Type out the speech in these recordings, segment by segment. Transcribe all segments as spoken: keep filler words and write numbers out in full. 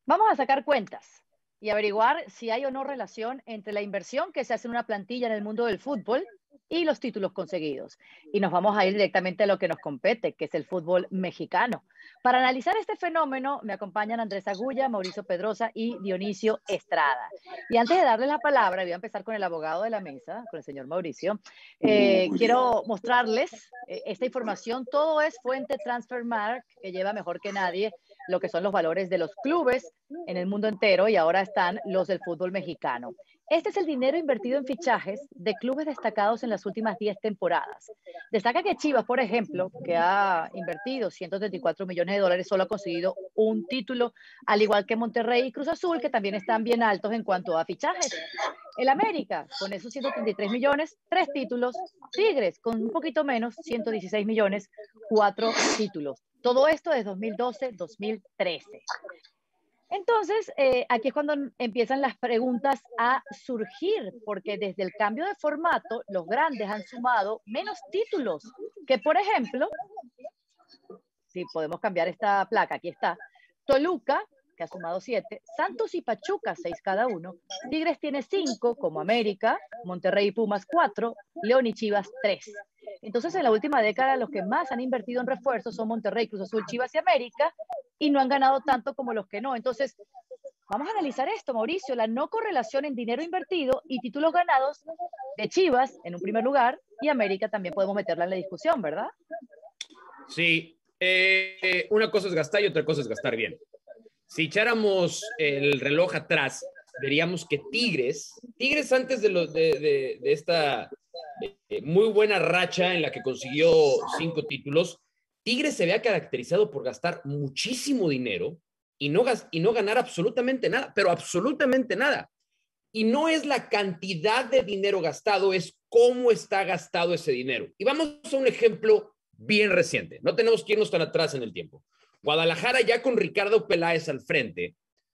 Vamos a sacar cuentas y averiguar si hay o no relación entre la inversión que se hace en una plantilla en el mundo del fútbol y los títulos conseguidos. Y nos vamos a ir directamente a lo que nos compete, que es el fútbol mexicano. Para analizar este fenómeno me acompañan Andrés Agulla, Mauricio Pedrosa y Dionisio Estrada. Y antes de darles la palabra, voy a empezar con el abogado de la mesa, con el señor Mauricio. Eh, quiero mostrarles eh, esta información. Todo es fuente Transfermarkt, que lleva mejor que nadie lo que son los valores de los clubes en el mundo entero, y ahora están los del fútbol mexicano. Este es el dinero invertido en fichajes de clubes destacados en las últimas diez temporadas. Destaca que Chivas, por ejemplo, que ha invertido ciento treinta y cuatro millones de dólares, solo ha conseguido un título, al igual que Monterrey y Cruz Azul, que también están bien altos en cuanto a fichajes. El América, con esos ciento treinta y tres millones, tres títulos. Tigres, con un poquito menos, ciento dieciséis millones, cuatro títulos. Todo esto desde dos mil doce a dos mil trece. Entonces, eh, aquí es cuando empiezan las preguntas a surgir, porque desde el cambio de formato, los grandes han sumado menos títulos que, por ejemplo, si podemos cambiar esta placa, aquí está, Toluca, que ha sumado siete, Santos y Pachuca, seis cada uno, Tigres tiene cinco, como América, Monterrey y Pumas, cuatro, León y Chivas, tres. Entonces, en la última década, los que más han invertido en refuerzos son Monterrey, Cruz Azul, Chivas y América, y no han ganado tanto como los que no. Entonces, vamos a analizar esto, Mauricio, la no correlación en dinero invertido y títulos ganados de Chivas, en un primer lugar, y América también podemos meterla en la discusión, ¿verdad? Sí, eh, una cosa es gastar y otra cosa es gastar bien. Si echáramos el reloj atrás, veríamos que Tigres, Tigres antes de, lo, de, de, de esta eh, muy buena racha en la que consiguió cinco títulos, Tigres se había caracterizado por gastar muchísimo dinero y no, y no ganar absolutamente nada, pero absolutamente nada. Y no es la cantidad de dinero gastado, es cómo está gastado ese dinero. Y vamos a un ejemplo bien reciente, no tenemos que irnos tan atrás en el tiempo. Guadalajara, ya con Ricardo Peláez al frente,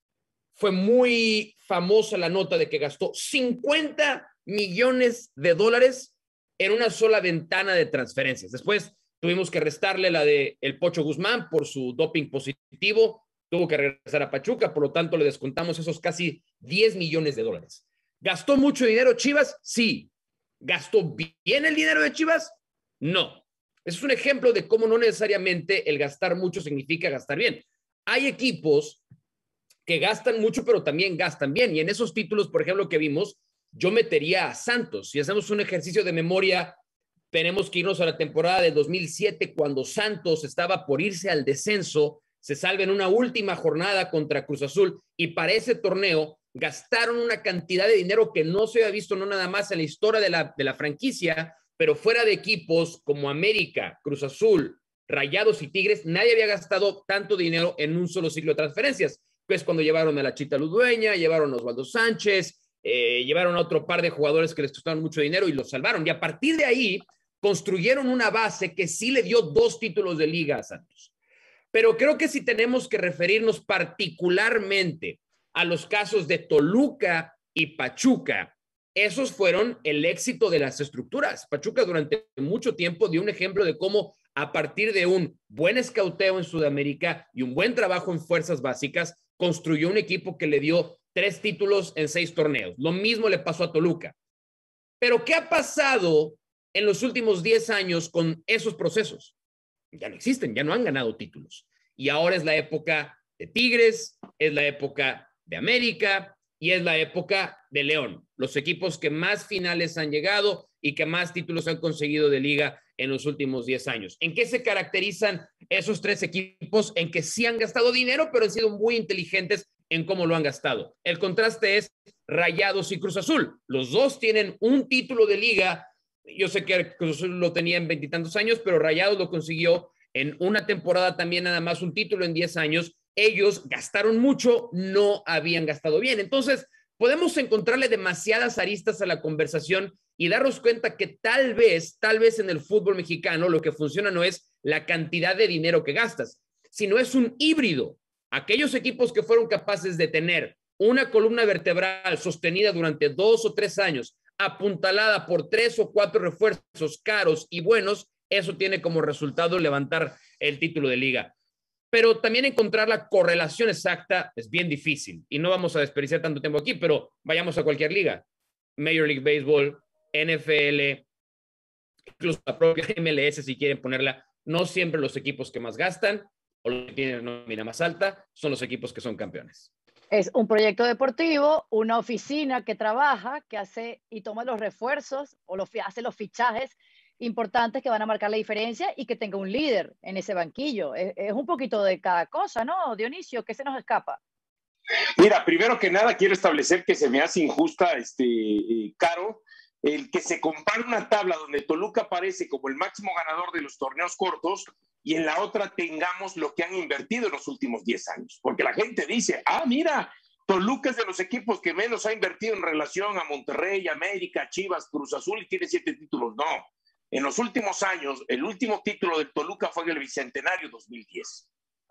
fue muy famosa la nota de que gastó cincuenta millones de dólares en una sola ventana de transferencias. Después tuvimos que restarle la de el Pocho Guzmán por su doping positivo, tuvo que regresar a Pachuca, por lo tanto le descontamos esos casi diez millones de dólares. ¿Gastó mucho dinero Chivas? Sí. ¿Gastó bien el dinero de Chivas? No. Ese es un ejemplo de cómo no necesariamente el gastar mucho significa gastar bien. Hay equipos que gastan mucho, pero también gastan bien. Y en esos títulos, por ejemplo, que vimos, yo metería a Santos. Si hacemos un ejercicio de memoria, tenemos que irnos a la temporada de dos mil siete, cuando Santos estaba por irse al descenso, se salva en una última jornada contra Cruz Azul, y para ese torneo gastaron una cantidad de dinero que no se había visto, no nada más en la historia de la, de la franquicia, pero fuera de equipos como América, Cruz Azul, Rayados y Tigres, nadie había gastado tanto dinero en un solo ciclo de transferencias. Pues cuando llevaron a la Chita Ludueña, llevaron a Osvaldo Sánchez, eh, llevaron a otro par de jugadores que les costaron mucho dinero y los salvaron. Y a partir de ahí construyeron una base que sí le dio dos títulos de liga a Santos. Pero creo que si tenemos que referirnos particularmente a los casos de Toluca y Pachuca, esos fueron el éxito de las estructuras. Pachuca durante mucho tiempo dio un ejemplo de cómo a partir de un buen escauteo en Sudamérica y un buen trabajo en fuerzas básicas, construyó un equipo que le dio tres títulos en seis torneos. Lo mismo le pasó a Toluca. Pero ¿qué ha pasado en los últimos diez años con esos procesos? Ya no existen, ya no han ganado títulos. Y ahora es la época de Tigres, es la época de América y es la época de León. Los equipos que más finales han llegado y que más títulos han conseguido de liga en los últimos diez años. ¿En qué se caracterizan esos tres equipos? En que sí han gastado dinero, pero han sido muy inteligentes en cómo lo han gastado. El contraste es Rayados y Cruz Azul. Los dos tienen un título de liga. Yo sé que Cruz Azul lo tenía en veintitantos años, pero Rayados lo consiguió en una temporada también, nada más un título en diez años. Ellos gastaron mucho, no habían gastado bien. Entonces, podemos encontrarle demasiadas aristas a la conversación y darnos cuenta que tal vez, tal vez en el fútbol mexicano lo que funciona no es la cantidad de dinero que gastas, sino es un híbrido. Aquellos equipos que fueron capaces de tener una columna vertebral sostenida durante dos o tres años, apuntalada por tres o cuatro refuerzos caros y buenos, eso tiene como resultado levantar el título de liga. pero también encontrar la correlación exacta es bien difícil. Y no vamos a desperdiciar tanto tiempo aquí, pero vayamos a cualquier liga. Major League Baseball, N F L, incluso la propia M L S, si quieren ponerla. No siempre los equipos que más gastan o los que tienen una nómina más alta son los equipos que son campeones. Es un proyecto deportivo, una oficina que trabaja, que hace y toma los refuerzos o los, hace los fichajes importantes que van a marcar la diferencia y que tenga un líder en ese banquillo. Es, es un poquito de cada cosa, ¿no, Dionisio? ¿Qué se nos escapa? Mira, primero que nada quiero establecer que se me hace injusta, este, eh, Caro, el que se compare una tabla donde Toluca aparece como el máximo ganador de los torneos cortos y en la otra tengamos lo que han invertido en los últimos diez años. Porque la gente dice, ah, mira, Toluca es de los equipos que menos ha invertido en relación a Monterrey, América, Chivas, Cruz Azul y tiene siete títulos. No, en los últimos años, el último título del Toluca fue en el Bicentenario dos mil diez.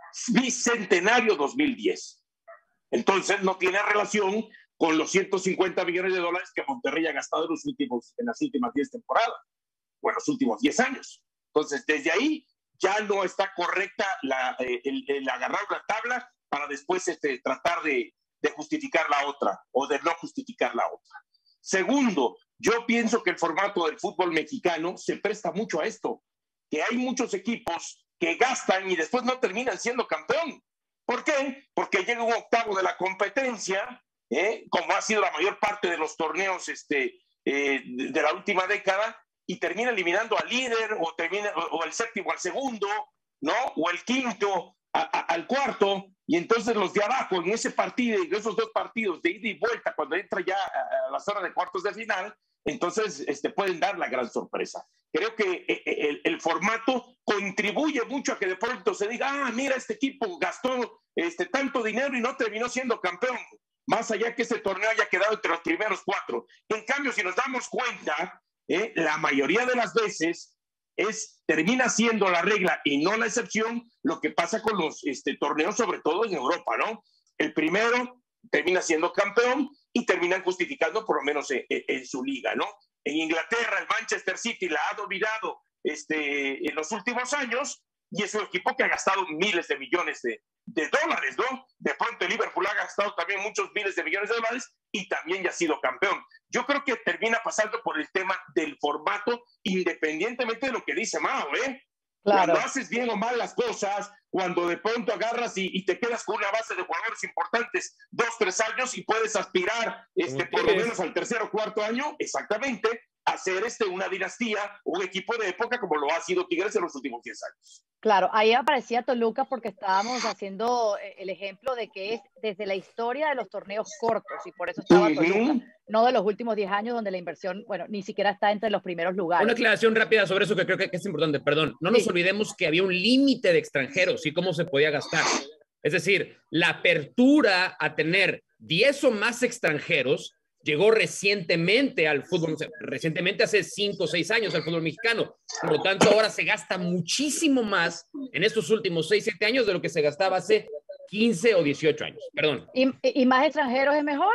Bicentenario dos mil diez. Entonces no tiene relación con los ciento cincuenta millones de dólares que Monterrey ha gastado en, los últimos, en las últimas diez temporadas, o en los últimos diez años. Entonces, desde ahí ya no está correcta la, eh, el, el agarrar una tabla para después este, tratar de, de justificar la otra o de no justificar la otra. Segundo, yo pienso que el formato del fútbol mexicano se presta mucho a esto, que hay muchos equipos que gastan y después no terminan siendo campeón. ¿Por qué? Porque llega un octavo de la competencia, ¿eh? como ha sido la mayor parte de los torneos este, eh, de, de la última década, y termina eliminando al líder, o, termina, o, o el séptimo al segundo, ¿no? O el quinto a, a, al cuarto, y entonces los de abajo en ese partido, en esos dos partidos de ida y vuelta, cuando entra ya a, a la zona de cuartos de final, entonces este, pueden dar la gran sorpresa. Creo que el, el formato contribuye mucho a que de pronto se diga, ah, mira, este equipo gastó este, tanto dinero y no terminó siendo campeón, más allá que ese torneo haya quedado entre los primeros cuatro. En cambio, si nos damos cuenta, eh, la mayoría de las veces es, termina siendo la regla y no la excepción lo que pasa con los este, torneos, sobre todo en Europa, ¿no? El primero termina siendo campeón y terminan justificando por lo menos en, en, en su liga, ¿no? En Inglaterra, el Manchester City la ha dominado este, en los últimos años y es un equipo que ha gastado miles de millones de, de dólares, ¿no? De pronto el Liverpool ha gastado también muchos miles de millones de dólares y también ya ha sido campeón. Yo creo que termina pasando por el tema del formato, independientemente de lo que dice Mao, ¿eh? Claro. Cuando haces bien o mal las cosas, cuando de pronto agarras y, y te quedas con una base de jugadores importantes dos, tres años y puedes aspirar este, por lo menos al tercer o cuarto año, exactamente, hacer este, una dinastía, un equipo de época como lo ha sido Tigres en los últimos diez años. Claro, ahí aparecía Toluca porque estábamos haciendo el ejemplo de que es desde la historia de los torneos cortos y por eso estaba uh-huh. Toluca, no de los últimos diez años donde la inversión, bueno, ni siquiera está entre los primeros lugares. Una aclaración rápida sobre eso que creo que es importante, perdón. No nos sí. olvidemos que había un límite de extranjeros y cómo se podía gastar. Es decir, la apertura a tener diez o más extranjeros llegó recientemente al fútbol, recientemente hace cinco o seis años al fútbol mexicano. Por lo tanto, ahora se gasta muchísimo más en estos últimos seis, siete años de lo que se gastaba hace quince o dieciocho años. Perdón. ¿Y, y más extranjeros es mejor?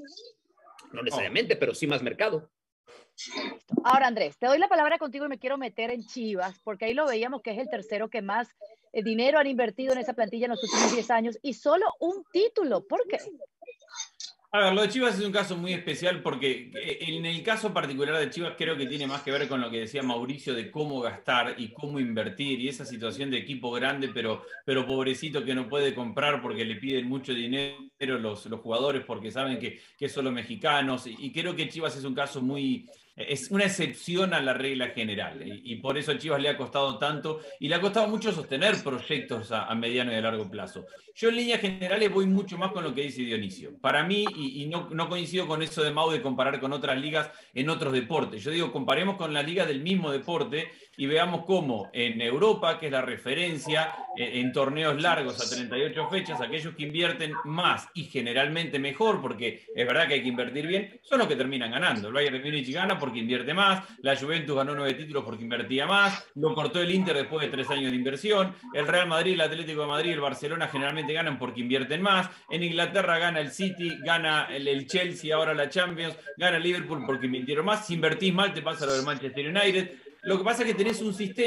No necesariamente, pero sí más mercado. Ahora, Andrés, te doy la palabra contigo y me quiero meter en Chivas, porque ahí lo veíamos que es el tercero que más dinero han invertido en esa plantilla en los últimos diez años y solo un título. ¿Por qué? A ver, lo de Chivas es un caso muy especial porque en el caso particular de Chivas creo que tiene más que ver con lo que decía Mauricio de cómo gastar y cómo invertir y esa situación de equipo grande pero, pero pobrecito que no puede comprar porque le piden mucho dinero los, los jugadores porque saben que, que son los mexicanos y creo que Chivas es un caso muy... es una excepción a la regla general y, y por eso a Chivas le ha costado tanto y le ha costado mucho sostener proyectos a, a mediano y a largo plazo. Yo en líneas generales voy mucho más con lo que dice Dionisio. Para mí, y, y no, no coincido con eso de Mau de comparar con otras ligas en otros deportes. Yo digo, comparemos con la liga del mismo deporte y veamos cómo en Europa, que es la referencia en, en torneos largos a treinta y ocho fechas, aquellos que invierten más y generalmente mejor, porque es verdad que hay que invertir bien, son los que terminan ganando. El Bayern de Múnich gana porque invierte más, la Juventus ganó nueve títulos porque invertía más, lo cortó el Inter después de tres años de inversión, el Real Madrid, el Atlético de Madrid, el Barcelona generalmente ganan porque invierten más, en Inglaterra gana el City, gana el, el Chelsea, ahora la Champions, gana el Liverpool porque invirtieron más, si invertís mal te pasa lo del Manchester United. Lo que pasa es que tenés un sistema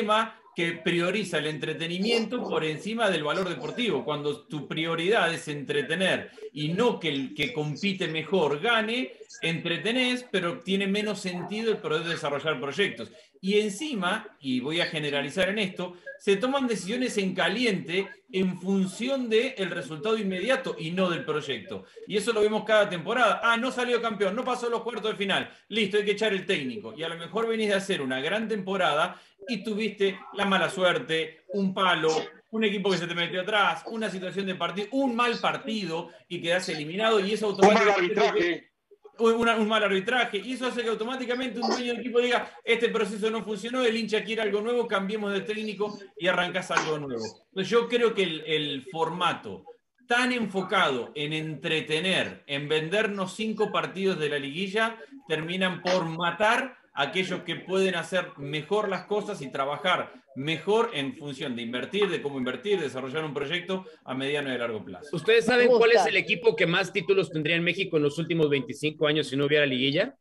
que prioriza el entretenimiento por encima del valor deportivo. Cuando tu prioridad es entretener y no que el que compite mejor gane, entretenés, pero tiene menos sentido el poder desarrollar proyectos. Y encima, y voy a generalizar en esto, se toman decisiones en caliente en función del resultado inmediato y no del proyecto. Y eso lo vemos cada temporada. Ah, no salió campeón, no pasó los cuartos de final. Listo, hay que echar el técnico. Y a lo mejor venís de hacer una gran temporada y tuviste la mala suerte, un palo, un equipo que se te metió atrás, una situación de partido, un mal partido y quedás eliminado y eso automáticamente... Una, un mal arbitraje, y eso hace que automáticamente un dueño de equipo diga, este proceso no funcionó, el hincha quiere algo nuevo, cambiemos de técnico y arrancás algo nuevo. Entonces yo creo que el, el formato tan enfocado en entretener, en vendernos cinco partidos de la liguilla, terminan por matar a aquellos que pueden hacer mejor las cosas y trabajar mejor en función de invertir, de cómo invertir, desarrollar un proyecto a mediano y largo plazo. ¿Ustedes saben cuál es el equipo que más títulos tendría en México en los últimos veinticinco años si no hubiera liguilla?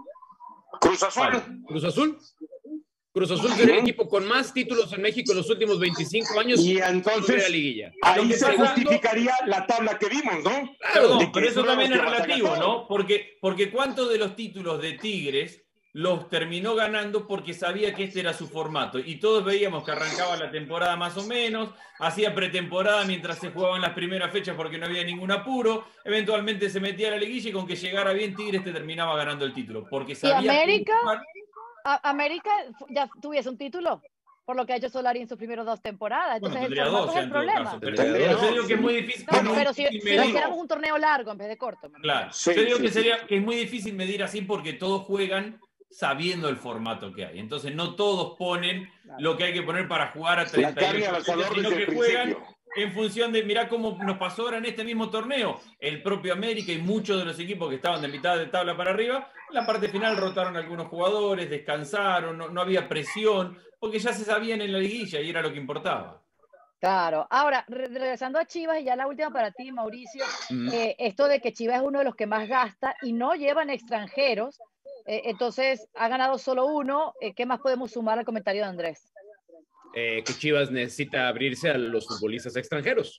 Cruz Azul. Cruz Azul. Cruz Azul sería el equipo con más títulos en México en los últimos veinticinco años y entonces si no hubiera liguilla. Ahí se justificaría la tabla que vimos, ¿no? Claro, no, pero eso también es relativo, ¿no? Porque, porque ¿cuántos de los títulos de Tigres los terminó ganando porque sabía que este era su formato? Y todos veíamos que arrancaba la temporada más o menos, hacía pretemporada mientras se jugaban las primeras fechas porque no había ningún apuro, eventualmente se metía a la liguilla y con que llegara bien Tigres te terminaba ganando el título. Porque sabía ¿Y América? que... A América ya tuviese un título, por lo que ha hecho Solari en sus primeros dos temporadas. Entonces bueno, el formato dos, es el problema. Caso, pero, pero yo digo que es muy difícil. No, muy pero difícil si, si lo hiciéramos un torneo largo en vez de corto. Claro. Sí, yo digo sí, que, sí. sería, que es muy difícil medir así porque todos juegan sabiendo el formato que hay. Entonces no todos ponen claro. lo que hay que poner para jugar a treinta y ocho, sino que juegan en función de, mirá cómo nos pasó ahora en este mismo torneo. El propio América y muchos de los equipos que estaban de mitad de tabla para arriba, en la parte final rotaron algunos jugadores, descansaron, no, no había presión, porque ya se sabían en la liguilla y era lo que importaba. Claro. Ahora, re regresando a Chivas, y ya la última para ti, Mauricio, mm. eh, esto de que Chivas es uno de los que más gasta y no llevan extranjeros, eh, entonces ha ganado solo uno. Eh, ¿Qué más podemos sumar al comentario de Andrés? Eh, que Chivas necesita abrirse a los futbolistas extranjeros.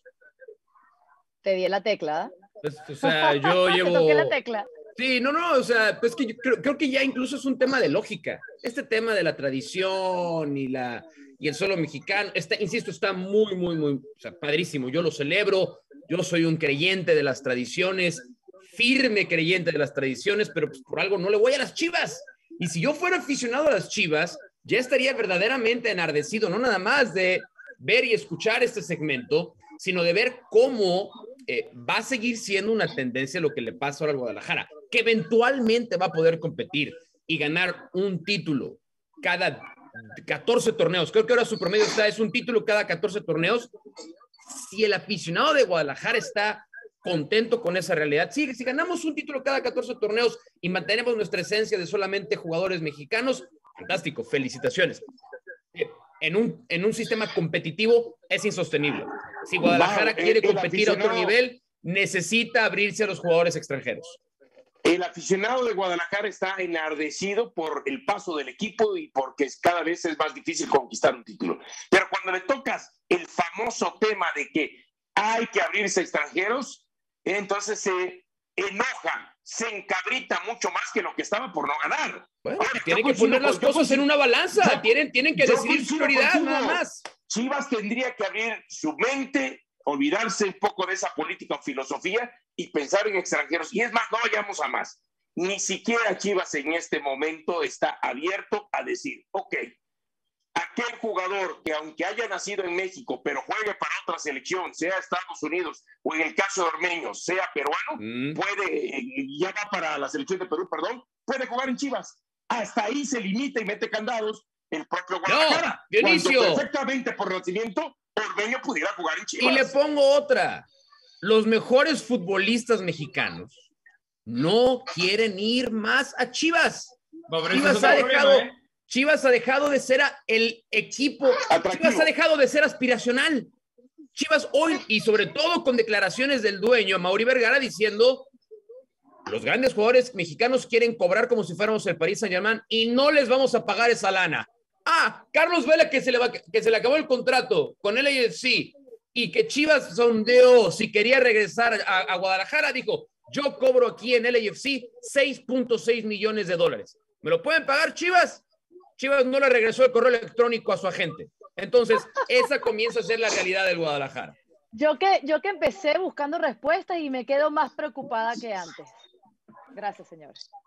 Te di la tecla, ¿eh? Pues, o sea, yo llevo... Te toqué la tecla. Sí, no, no, o sea, pues que yo creo, creo que ya incluso es un tema de lógica. Este tema de la tradición y, la, y el suelo mexicano, está, insisto, está muy, muy, muy, o sea, padrísimo. Yo lo celebro, yo soy un creyente de las tradiciones, firme creyente de las tradiciones, pero pues por algo no le voy a las Chivas. Y si yo fuera aficionado a las Chivas, ya estaría verdaderamente enardecido, no nada más de ver y escuchar este segmento, sino de ver cómo eh, va a seguir siendo una tendencia lo que le pasa ahora al Guadalajara, que eventualmente va a poder competir y ganar un título cada catorce torneos. Creo que ahora su promedio está, es un título cada catorce torneos. Si el aficionado de Guadalajara está contento con esa realidad, sí, si ganamos un título cada catorce torneos y mantenemos nuestra esencia de solamente jugadores mexicanos, fantástico, felicitaciones. En un, en un sistema competitivo es insostenible. Si Guadalajara wow, quiere el, el competir a otro nivel, necesita abrirse a los jugadores extranjeros. El aficionado de Guadalajara está enardecido por el paso del equipo y porque cada vez es más difícil conquistar un título. Pero cuando le tocas el famoso tema de que hay que abrirse a extranjeros, entonces se enoja, se encabrita mucho más que lo que estaba por no ganar. Bueno, Ahora, tienen que poner las cosas en una balanza, yo, tienen, tienen que decidir su prioridad, nada más. Chivas tendría que abrir su mente, olvidarse un poco de esa política o filosofía y pensar en extranjeros. Y es más, no vayamos a más. Ni siquiera Chivas en este momento está abierto a decir, ok, aquel jugador que aunque haya nacido en México, pero juegue para otra selección, sea Estados Unidos o en el caso de Ormeño, sea peruano, mm. puede, ya va para la selección de Perú, perdón, puede jugar en Chivas. Hasta ahí se limita y mete candados el propio Guadalajara. No, Dionisio. Cuando perfectamente por nacimiento Ormeño pudiera jugar en Chivas. Y le pongo otra. Los mejores futbolistas mexicanos no quieren ir más a Chivas. No, Chivas ha dejado... Problema, ¿eh? Chivas ha dejado de ser el equipo, Atractivo. Chivas ha dejado de ser aspiracional. Chivas hoy, y sobre todo con declaraciones del dueño, Mauri Vergara, diciendo, los grandes jugadores mexicanos quieren cobrar como si fuéramos el Paris Saint-Germain y no les vamos a pagar esa lana. Ah, Carlos Vela, que se le, va, que se le acabó el contrato con el L A F C y que Chivas sondeó si quería regresar a, a Guadalajara, dijo, yo cobro aquí en L A F C seis punto seis millones de dólares. ¿Me lo pueden pagar Chivas? Chivas no le regresó el correo electrónico a su agente. Entonces, esa comienza a ser la realidad del Guadalajara. Yo que, yo que empecé buscando respuestas y me quedo más preocupada que antes. Gracias, señores.